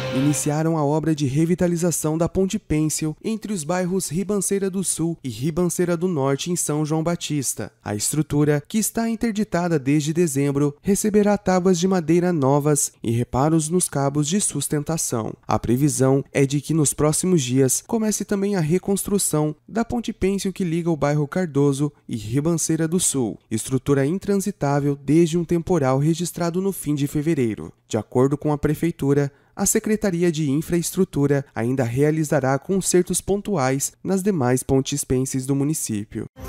iniciaram a obra de revitalização da Ponte Pêncil entre os bairros Ribanceira do Sul e Ribanceira do Norte em São João Batista. A estrutura, que está interditada desde dezembro, receberá tábuas de madeira novas e reparos nos cabos de sustentação. A previsão é de que nos próximos dias comece também a reconstrução da Ponte Pêncil que liga o bairro Cardoso e Ribanceira do Sul, estrutura intransitável desde um temporal registrado no fim de fevereiro. De acordo com a Prefeitura, a Secretaria de Infraestrutura ainda realizará consertos pontuais nas demais pontes pênceis do município.